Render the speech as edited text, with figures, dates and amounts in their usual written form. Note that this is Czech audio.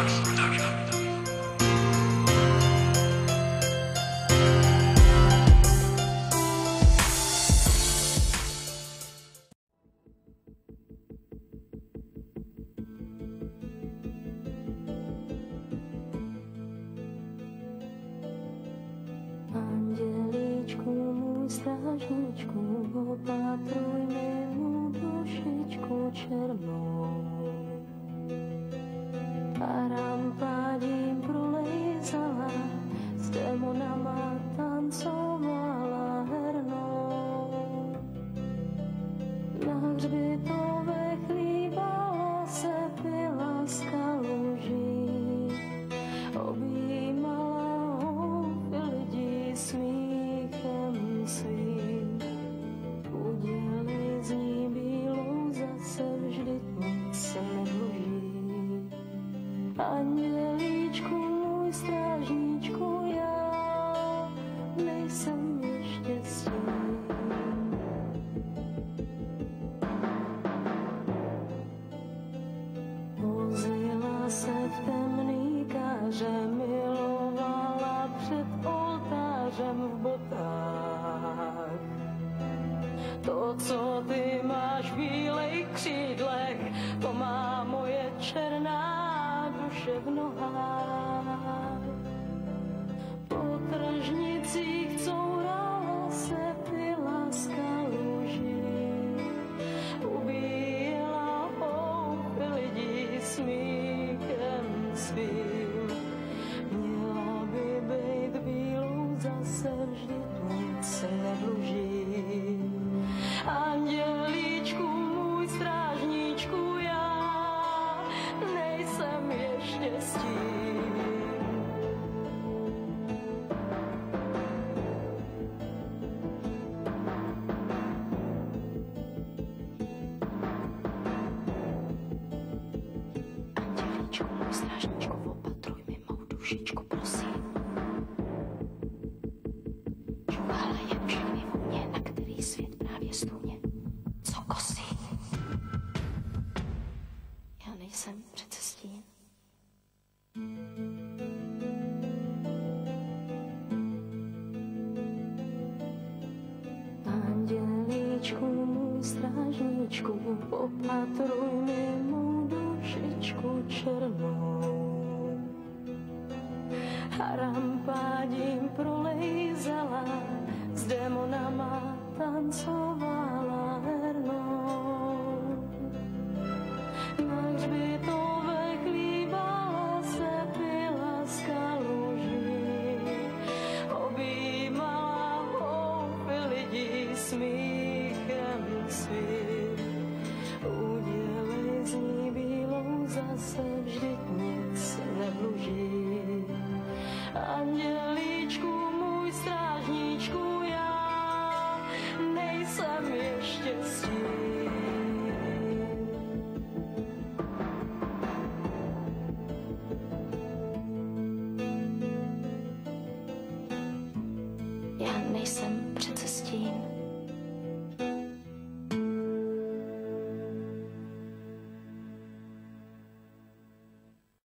Andělíčku, můj strážníčku, opatruj mi mou dušičku černou. Parám pádím prolejzala, s démonama tancovala hernou. Na hřbitovech líbala se, pila z kaluží, objímala ho lidi smíchem svým. Udělej z ní bílou zase, vždyť nic se nedluží. Andělíčku, můj strážníčku, já nejsem ještě s tím. Vozila se v temný káře, milovala před oltářem v botách. To, co ty máš v bílej křídlech, to má moje černá duše v nohách. Po tržnicích courala se, pila z kaluží, ubíjela houfy lidí smíchem svým. Měla by bejt bílou zase, vždyť nic se nedluží. Andělíčku, můj strážníčku, já nejsem ještě s tím. Andělíčku, můj strážníčku, opatruj mi mou dušičku, prosím. Čuchala jen všechny vůně, na který svět právě stůně. Co kosí? Já nejsem přece stín. Andělíčku, můj strážníčku, opatruj mi mou dušičku černou. Haram pádím prolejzala, s démonama tancovala hernou. Na hřbitovech